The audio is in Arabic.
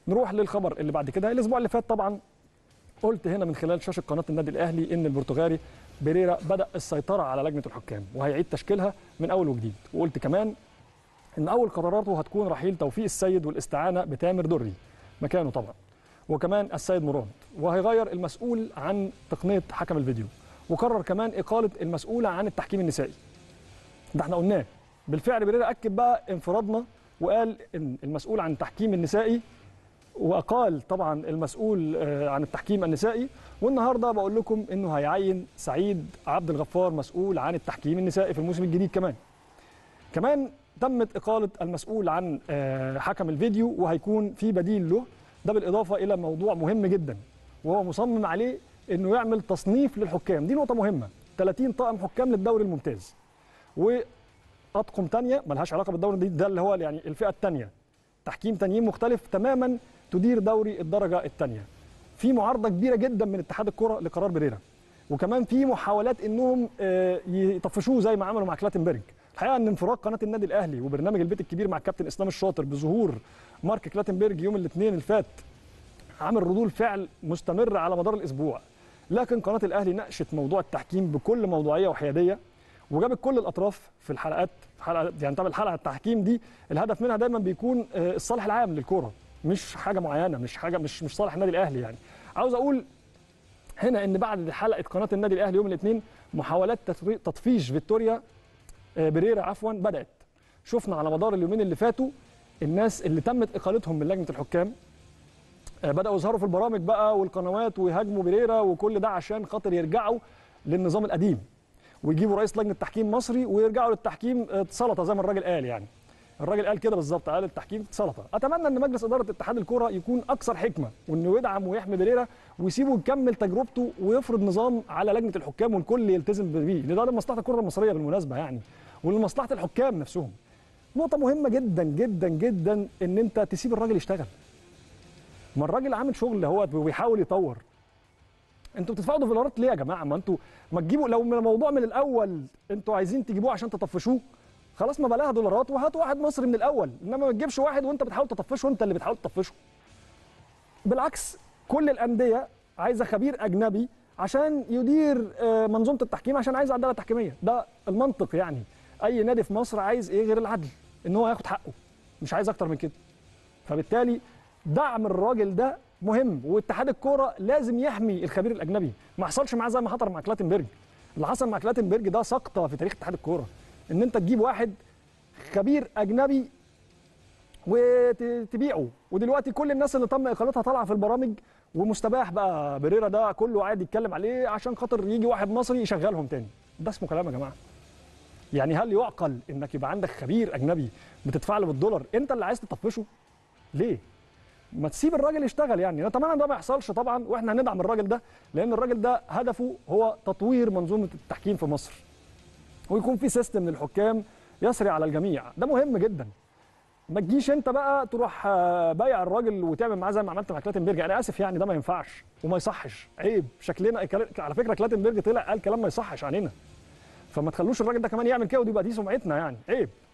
نروح للخبر اللي بعد كده. الاسبوع اللي فات طبعا قلت هنا من خلال شاشه قناه النادي الاهلي ان البرتغالي بيريرا بدا السيطره على لجنه الحكام وهيعيد تشكيلها من اول وجديد، وقلت كمان ان اول قراراته هتكون رحيل توفيق السيد والاستعانه بتامر دري مكانه طبعا، وكمان السيد مراد، وهيغير المسؤول عن تقنيه حكم الفيديو، وقرر كمان اقاله المسؤوله عن التحكيم النسائي. ده احنا قلناه بالفعل. بيريرا اكد بقى انفرادنا وقال ان المسؤول عن التحكيم النسائي، واقال طبعا المسؤول عن التحكيم النسائي، والنهارده بقول لكم انه هيعين سعيد عبد الغفار مسؤول عن التحكيم النسائي في الموسم الجديد. كمان تمت اقاله المسؤول عن حكم الفيديو وهيكون في بديل له، ده بالاضافه الى موضوع مهم جدا وهو مصمم عليه انه يعمل تصنيف للحكام. دي نقطه مهمه. 30 طاقم حكام للدوري الممتاز واطقم ثانيه ملهاش علاقه بالدوري ده اللي هو يعني الفئه الثانيه، تحكيم تانيين مختلف تماما تدير دوري الدرجه الثانيه. في معارضه كبيره جدا من اتحاد الكره لقرار بيريرا، وكمان في محاولات انهم يطفشوه زي ما عملوا مع كلاتنبرج. الحقيقه ان انفراد قناه النادي الاهلي وبرنامج البيت الكبير مع الكابتن اسلام الشاطر بظهور مارك كلاتنبرج يوم الاثنين اللي فات عامل ردود فعل مستمره على مدار الاسبوع، لكن قناه الاهلي ناقشت موضوع التحكيم بكل موضوعيه وحياديه وجابت كل الاطراف في الحلقات. يعني طبعا الحلقه التحكيم دي الهدف منها دايما بيكون الصالح العام للكره، مش حاجه معينه، مش صالح النادي الاهلي. يعني عاوز اقول هنا ان بعد حلقه قناه النادي الاهلي يوم الاثنين محاولات تطفيش فيكتوريا بيريرا بدات. شفنا على مدار اليومين اللي فاتوا الناس اللي تمت اقالتهم من لجنه الحكام بداوا يظهروا في البرامج بقى والقنوات ويهاجموا بيريرا، وكل ده عشان خاطر يرجعوا للنظام القديم ويجيبوا رئيس لجنه تحكيم مصري ويرجعوا للتحكيم سلطه زي ما الراجل قال. يعني الراجل قال كده بالظبط، قال التحكيم سلطه. اتمنى ان مجلس اداره اتحاد الكره يكون اكثر حكمه وانه يدعم ويحمي بيريرا ويسيبه يكمل تجربته ويفرض نظام على لجنه الحكام والكل يلتزم بيه، لان ده لمصلحه الكره المصريه بالمناسبه يعني، ولمصلحه الحكام نفسهم. نقطه مهمه جدا جدا جدا ان انت تسيب الراجل يشتغل. ما الراجل عامل شغل هو وبيحاول يطور. انتوا بتدفعوا دولارات ليه يا جماعه؟ ما انتوا ما تجيبوا لو الموضوع من الاول انتوا عايزين تجيبوه عشان تطفشوه، خلاص ما بلاها دولارات وهاتوا واحد مصري من الاول، انما ما تجيبش واحد وانت بتحاول تطفشه وانت اللي بتحاول تطفشه. بالعكس كل الانديه عايزه خبير اجنبي عشان يدير منظومه التحكيم، عشان عايز عداله تحكيميه. ده المنطق يعني. اي نادي في مصر عايز ايه غير العدل؟ ان هو ياخد حقه، مش عايز اكتر من كده. فبالتالي دعم الراجل ده مهم، واتحاد الكوره لازم يحمي الخبير الاجنبي، ما حصلش معاه زي ما حصل مع كلاتنبرج. اللي حصل مع كلاتنبرج ده سقطه في تاريخ اتحاد الكوره، ان انت تجيب واحد خبير اجنبي وتبيعه، ودلوقتي كل الناس اللي تم اقالتها طالعه في البرامج ومستباح بقى. بيريرا ده كله قاعد يتكلم عليه عشان خاطر يجي واحد مصري يشغلهم تاني. ده اسمه كلام يا جماعه؟ يعني هل يعقل انك يبقى عندك خبير اجنبي بتدفع له بالدولار انت اللي عايز تطفشه؟ ليه؟ ما تسيب الراجل يشتغل. يعني نتمنى ان ده ما يحصلش طبعا، واحنا هندعم الراجل ده لان الراجل ده هدفه هو تطوير منظومه التحكيم في مصر، ويكون في سيستم للحكام يسري على الجميع. ده مهم جدا. ما تجيش انت بقى تروح بايع الراجل وتعمل معاه زي ما عملت مع كلاتنبرج. انا اسف يعني، ده ما ينفعش وما يصحش، عيب شكلنا. على فكره كلاتنبرج طلع قال كلام ما يصحش علينا، فما تخلوش الراجل ده كمان يعمل كده ودي بقى دي سمعتنا يعني، عيب.